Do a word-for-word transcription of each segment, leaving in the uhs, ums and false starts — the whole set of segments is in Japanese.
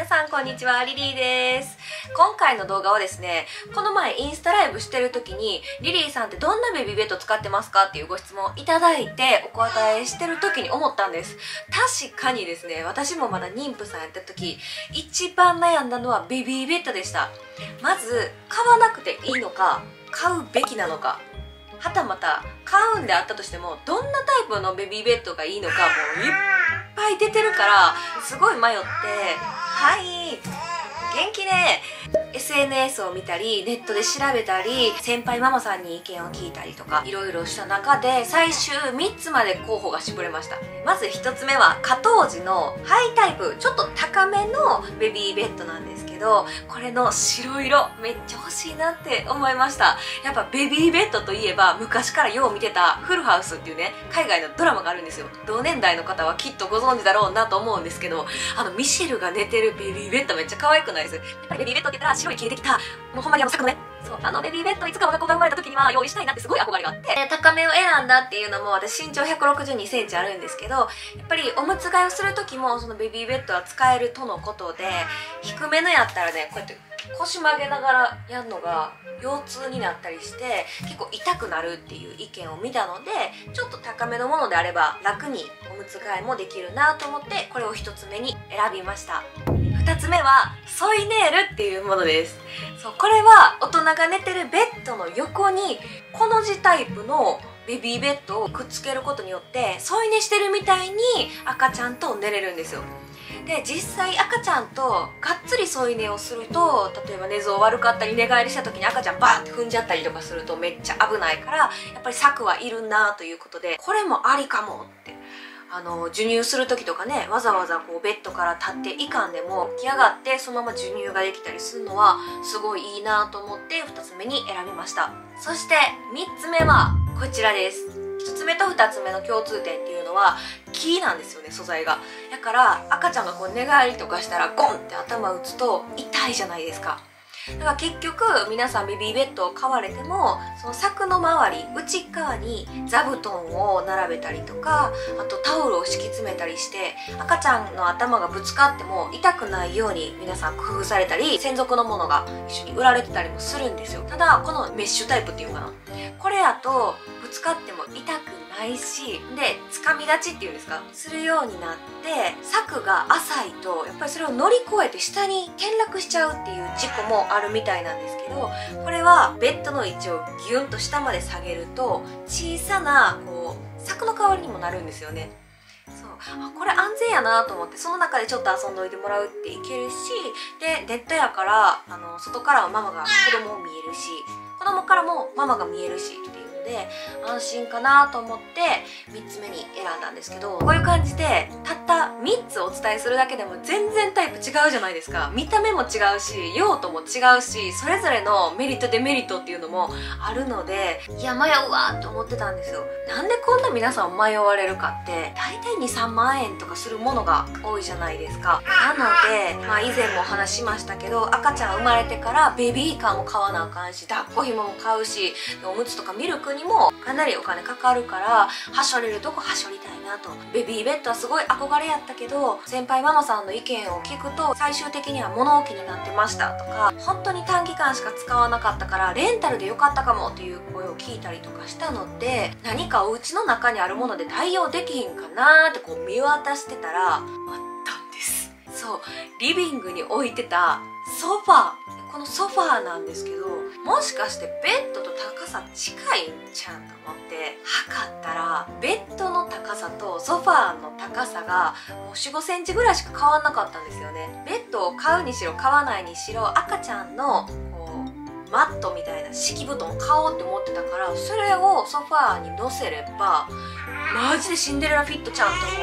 さんこんにちは、リリーです。今回の動画はですね、この前インスタライブしてる時にリリーさんってどんなベビーベッド使ってますかっていうご質問いただいてお答えしてる時に思ったんです。確かにですね、私もまだ妊婦さんやった時一番悩んだのはベビーベッドでした。まず買わなくていいのか買うべきなのか、はたまた買うんであったとしてもどんなタイプのベビーベッドがいいのか、もういっぱい出てるからすごい迷って、はい元気で エスエヌエス を見たりネットで調べたり先輩ママさんに意見を聞いたりとかいろいろした中で最終みっつまで候補が絞れました。まずひとつめは加藤寺のハイタイプ、ちょっと高めのベビーベッドなんですけど、これの白色めっちゃ欲しいなって思いました。やっぱベビーベッドといえば昔からよう見てたフルハウスっていうね、海外のドラマがあるんですよ。同年代の方はきっとご存知だろうなと思うんですけど、あのミシェルが寝てるベビーベッドめっちゃ可愛くないです？やっぱりベビーベッドって言ったら白い切れてきた、もうほんまにあの柵のね、そうあのベビーベッドいつか我が子が生まれた時には用意したいなってすごい憧れがあって、高めを選んだっていうのも、私身長ひゃくろくじゅうにセンチあるんですけど、やっぱりおむつ替えをする時もそのベビーベッドは使えるとのことで、低めのやったらね、こうやって腰曲げながらやるのが腰痛になったりして結構痛くなるっていう意見を見たので、ちょっと高めのものであれば楽におむつ替えもできるなと思ってこれをひとつめに選びました。ふたつめはソイネールっていうものです。そうこれは大人が寝てるベッドの横にこの字タイプのベビーベッドをくっつけることによって添い寝してるみたいに赤ちゃんと寝れるんですよ。で実際赤ちゃんとがっつり添い寝をすると、例えば寝相悪かったり寝返りした時に赤ちゃんバーって踏んじゃったりとかするとめっちゃ危ないから、やっぱり策はいるなということで、これもありかもって。あの授乳する時とかね、わざわざこうベッドから立っていかんでも起き上がってそのまま授乳ができたりするのはすごいいいなと思ってふたつめに選びました。そしてみっつめはこちらです。ひとつめとふたつめの共通点っていうのは木なんですよね、素材が。だから赤ちゃんがこう寝返りとかしたらゴンって頭打つと痛いじゃないですか。だから結局皆さんベビーベッドを買われてもその柵の周り内側に座布団を並べたりとか、あとタオルを敷き詰めたりして赤ちゃんの頭がぶつかっても痛くないように皆さん工夫されたり、専属のものが一緒に売られてたりもするんですよ。ただこのメッシュタイプっていうのかな、これやとぶつかっても痛くないし、で掴み立ちっていうんですか、するようになって柵が浅いとやっぱりそれを乗り越えて下に転落しちゃうっていう事故もあるみたいなんですけど、これはベッドの位置をギュンと下まで下げると小さなこう柵の代わりにもなるんですよね。そうあこれ安全やなと思って、その中でちょっと遊んどいてもらうっていけるし、でネットやからあの外からはママが子供を見えるし、子供からもママが見えるしっていうので安心かなと思ってみっつめに選んだんですけど、こういう感じでたったみっつお伝えするだけでも全然タイプ違うじゃないですか。見た目も違うし用途も違うし、それぞれのメリットデメリットっていうのもあるので、いや迷うわと思ってたんですよ。なんでこんな皆さん迷われるかって、大体にさんまんえんとかするものが多いじゃないですか。なので、まあ、以前もお話ししましたけど、赤ちゃん生まれてからベビーカーも買わなあかんし、抱っこ紐も買うし、おむつとかミルクにもかなりお金かかるから、はしょれるとこはしょりたいなと。ベビーベッドはすごい憧れやったけど、先輩ママさんの意見を聞くと最終的には物置になってましたとか、本当に短期間しか使わなかったからレンタルでよかったかもっていう声を聞いたりとかしたので、何かお家の中にあるもので対応できひんかなーってこう見渡してたらあったんです。そう、リビングに置いてたソファー、このソファーなんですけど、もしかしてベッドと高さ近いんちゃうんと思って測ったら、ベッドの高さとソファーの高さがもう よん、ごセンチぐらいしか変わんなかったんですよね。ベッドを買うにしろ買わないにしろ赤ちゃんのこうマットみたいな敷布団を買おうって思ってたから、それをソファーに乗せればマジでシンデレラフィットちゃんと思って、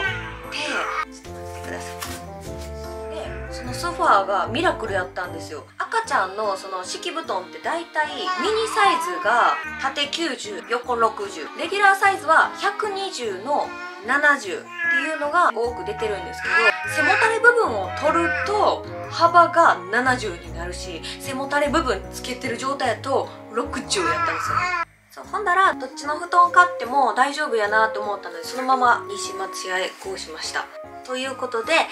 ちょっと待ってください。そのソファーがミラクルやったんですよ。赤ちゃんのその敷布団ってだいたいミニサイズが縦きゅうじゅう横ろくじゅう、レギュラーサイズはひゃくにじゅうのななじゅうっていうのが多く出てるんですけど、背もたれ部分を取ると幅がななじゅうになるし、背もたれ部分つけてる状態だとろくじゅうやったんですよ。そうほんならどっちの布団買っても大丈夫やなと思ったので、そのまま西松屋へこうしました。ということで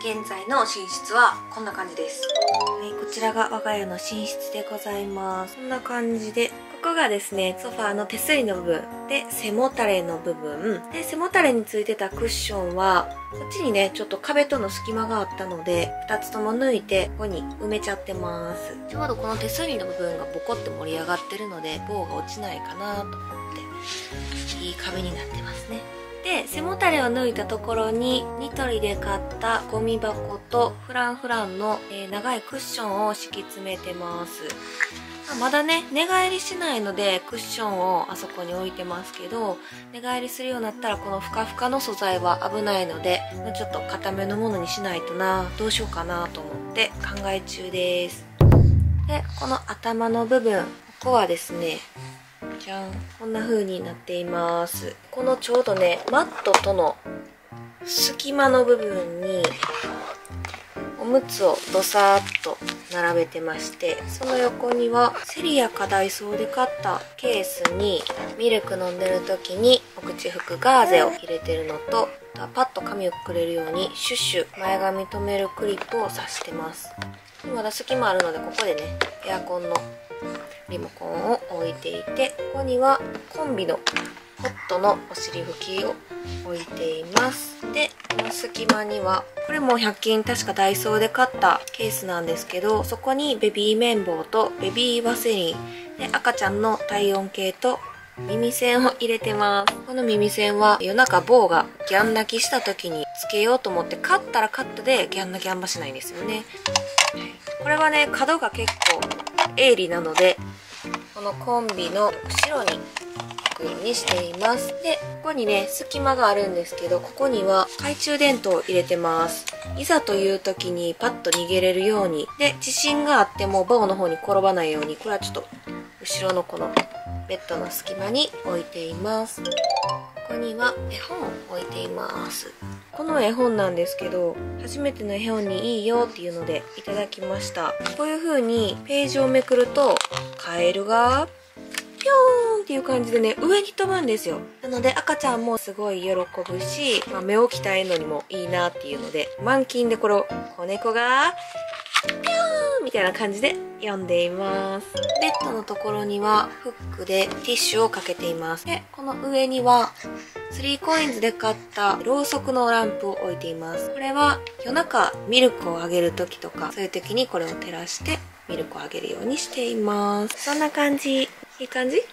現在の寝室はこんな感じです。はい、こちらが我が家の寝室でございます。こんな感じで、ここがですね、ソファーの手すりの部分で、背もたれの部分で、背もたれについてたクッションはこっちにねちょっと壁との隙間があったのでふたつとも抜いてここに埋めちゃってます。ちょうどこの手すりの部分がボコって盛り上がってるので棒が落ちないかなと思っていい壁になってますね。で背もたれを抜いたところにニトリで買ったゴミ箱とフランフランの、えー、長いクッションを敷き詰めてます。まだね寝返りしないのでクッションをあそこに置いてますけど、寝返りするようになったらこのふかふかの素材は危ないのでもうちょっと固めのものにしないとな、どうしようかなと思って考え中です。でこの頭の部分、ここはですねじゃん、こんな風になっています。このちょうどねマットとの隙間の部分におむつをドサーッと並べてまして、その横にはセリアかダイソーで買ったケースにミルク飲んでる時にお口拭くガーゼを入れてるのと、パッと髪をくれるようにシュッシュ前髪留めるクリップを挿してます。まだ隙間あるのでここでねエアコンのリモコンを置いていて、ここにはコンビのホットのお尻拭きを置いています。でこの隙間にはこれもひゃく均確かダイソーで買ったケースなんですけど、そこにベビー綿棒とベビーワセリンで赤ちゃんの体温計と耳栓を入れてます。この耳栓は夜中坊がギャン泣きした時につけようと思って買ったら買ったでギャン泣きあんましないんですよね。これはね角が結構鋭利なのでこのコンビの後ろに置くようにしています。でここにね隙間があるんですけど、ここには懐中電灯を入れてます。いざという時にパッと逃げれるように、で地震があっても棒の方に転ばないように、これはちょっと後ろのこのベッドの隙間に置いています。ここには絵本を置いています。この絵本なんですけど、初めての絵本にいいよっていうのでいただきました。こういう風にページをめくるとカエルがピョーンっていう感じでね上に飛ぶんですよ。なので赤ちゃんもすごい喜ぶし、まあ、目を鍛えるのにもいいなっていうので満勤でこれを子猫がピョーンみたいな感じで読んでいます。ベッドのところにはフックでティッシュをかけています。でこの上にはスリーコインズで買ったろうそくのランプを置いています。これは夜中ミルクをあげる時とかそういう時にこれを照らしてミルクをあげるようにしています。そんな感じ。いい感じ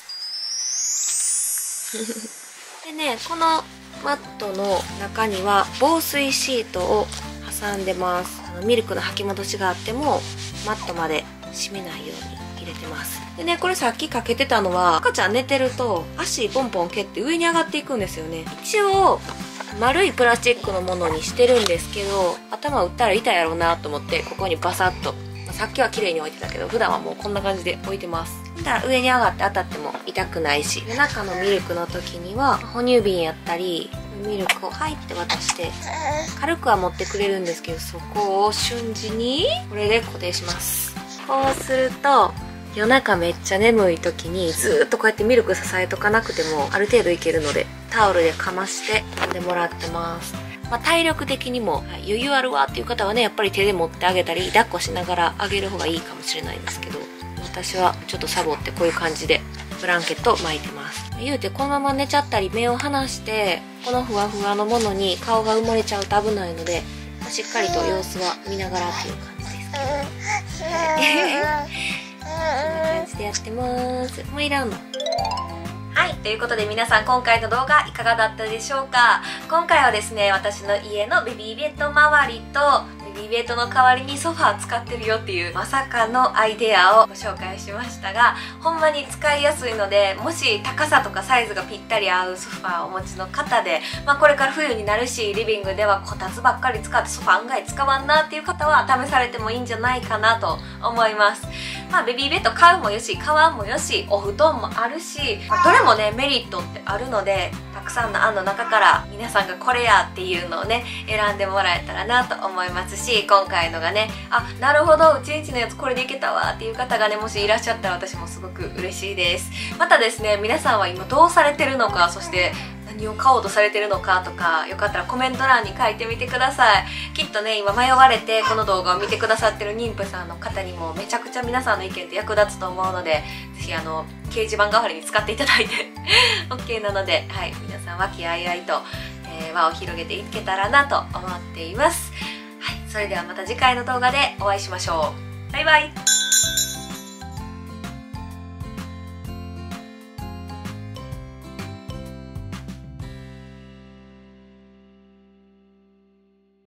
でね、このマットの中には防水シートを挟んでます。あのミルクの吐き戻しがあってもマットまで締めないように入れてます。でね、これさっきかけてたのは赤ちゃん寝てると足ポンポン蹴って上に上がっていくんですよね。一応丸いプラスチックのものにしてるんですけど、頭打ったら痛いやろうなと思ってここにバサッと、さっきは綺麗に置いてたけど普段はもうこんな感じで置いてます。だから上に上がって当たっても痛くないし、夜中のミルクの時には哺乳瓶やったりミルクを入って渡して軽くは持ってくれるんですけど、そこを瞬時にこれで固定します。こうすると夜中めっちゃ眠い時にずーっとこうやってミルク支えとかなくてもある程度いけるのでタオルでかまして飲んでもらってます。まあ、体力的にも余裕あるわっていう方はねやっぱり手で持ってあげたり抱っこしながらあげる方がいいかもしれないですけど、私はちょっとサボってこういう感じでブランケットを巻いてます。言うてこのまま寝ちゃったり目を離してこのふわふわのものに顔が埋もれちゃうと危ないので、まあ、しっかりと様子は見ながらっていう感じですけどこんな感じでやってます。もういらんの。はい、ということで皆さん今回の動画いかがだったでしょうか。今回はですね私の家のベビーベッド周りとベビーベッドの代わりにソファー使ってるよっていうまさかのアイデアをご紹介しましたが、ほんまに使いやすいので、もし高さとかサイズがぴったり合うソファーをお持ちの方で、まあ、これから冬になるしリビングではこたつばっかり使ってソファー案外使わんなっていう方は試されてもいいんじゃないかなと思います。まあ、ベビーベッド買うもよし買わんもよしお布団もあるし、まあ、どれもねメリットってあるので、たくさんの案の中から皆さんがこれやっていうのをね選んでもらえたらなと思いますし、今回のがねあなるほどうちんちのやつこれでいけたわっていう方がねもしいらっしゃったら私もすごく嬉しいです。またですね皆さんは今どうされてるのか、そして何何を買おうとされてるのかとか、よかったらコメント欄に書いてみてください。きっとね今迷われてこの動画を見てくださってる妊婦さんの方にもめちゃくちゃ皆さんの意見って役立つと思うので、ぜひあの掲示板代わりに使っていただいてOK なので、はい、皆さん和気あいあいと、えー、輪を広げていけたらなと思っています。はい、それではまた次回の動画でお会いしましょう。バイバイ。